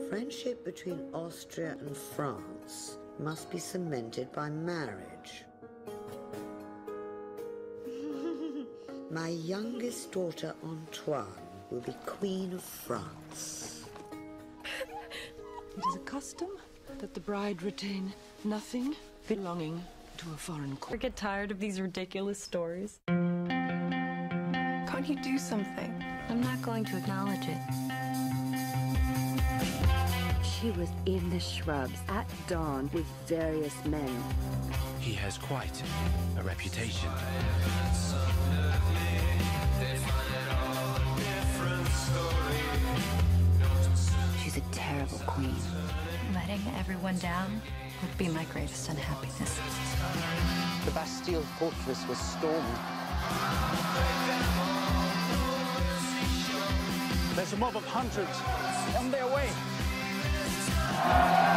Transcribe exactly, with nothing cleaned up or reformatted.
Friendship between Austria and France must be cemented by marriage. My youngest daughter, Antoinette, will be Queen of France. It is a custom that the bride retain nothing belonging to a foreign court. I get tired of these ridiculous stories. Can't you do something? I'm not going to acknowledge it. She was in the shrubs at dawn with various men. He has quite a reputation. She's a terrible queen. Letting everyone down would be my greatest unhappiness. The Bastille fortress was stormed. There's a mob of hunters on their way.